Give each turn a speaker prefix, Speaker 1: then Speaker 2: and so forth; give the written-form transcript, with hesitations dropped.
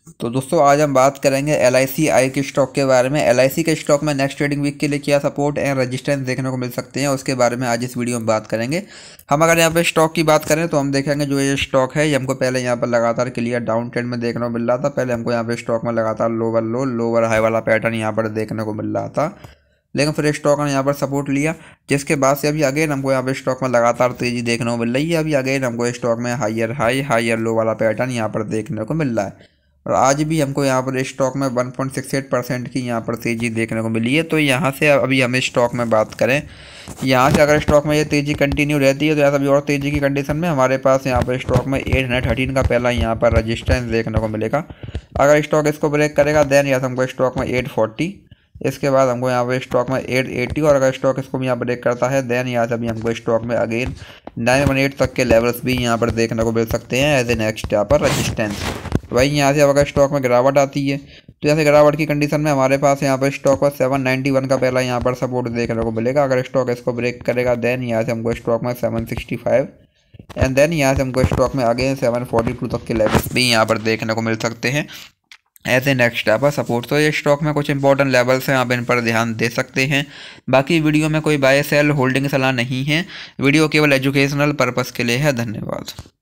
Speaker 1: तो दोस्तों आज हम बात करेंगे LIC के स्टॉक के बारे में। LIC के स्टॉक में नेक्स्ट ट्रेडिंग वीक के लिए क्या सपोर्ट एंड रेजिस्टेंस देखने को मिल सकते हैं, उसके बारे में आज इस वीडियो में बात करेंगे। हम अगर यहाँ पे स्टॉक की बात करें तो हम देखेंगे जो ये स्टॉक है ये हमको पहले यहाँ पर लगातार क्लियर डाउन ट्रेंड में देखने को मिल रहा था। पहले हमको यहाँ पे स्टॉक में लगातार लोअर लो लोअर हाई वाला पैटर्न यहाँ पर देखने को मिल रहा था, लेकिन फिर स्टॉक ने यहाँ पर सपोर्ट लिया, जिसके बाद से अभी अगेन हमको यहाँ पे स्टॉक में लगातार तेजी देखने को मिल रही है। अभी अगेन हमको स्टॉक में हायर हाई हायर लो वाला पैटर्न यहाँ पर देखने को मिल रहा है और आज भी हमको यहाँ पर स्टॉक में 1.68% की यहाँ पर तेज़ी देखने को मिली है। तो यहाँ से अभी हम स्टॉक में बात करें, यहाँ से अगर स्टॉक में ये तेज़ी कंटिन्यू रहती है तो ऐसा भी और तेज़ी की कंडीशन में हमारे पास यहाँ पर स्टॉक में 813 का पहला यहाँ पर रजिस्टेंस देखने को मिलेगा। अगर स्टॉक इसको ब्रेक करेगा देन यहाँ से हमको स्टॉक में 840, इसके बाद हमको यहाँ पर स्टॉक में 880 और अगर स्टॉक इसको भी यहाँ ब्रेक करता है देन यहाँ से अभी हमको स्टॉक में अगेन 918 तक के लेवल्स भी यहाँ पर देखने को मिल सकते हैं एज ए नेक्स्ट यहाँ पर रजिस्टेंस। वहीं यहाँ से अगर स्टॉक में गिरावट आती है तो जैसे गिरावट की कंडीशन में हमारे पास यहाँ पर स्टॉक पर 791 का पहला यहाँ पर सपोर्ट देखने को मिलेगा। अगर स्टॉक इसको ब्रेक करेगा देन यहाँ से हमको स्टॉक में 765 एंड देन यहाँ से हमको स्टॉक में अगेन 742 तक के लेवल्स भी यहाँ पर देखने को मिल सकते हैं ऐसे नेक्स्ट स्टेप है सपोर्ट। तो ये स्टॉक में कुछ इंपॉर्टेंट लेवल्स हैं, आप इन पर ध्यान दे सकते हैं। बाकी वीडियो में कोई बाय सेल होल्डिंग सलाह नहीं है, वीडियो केवल एजुकेशनल पर्पस के लिए है। धन्यवाद।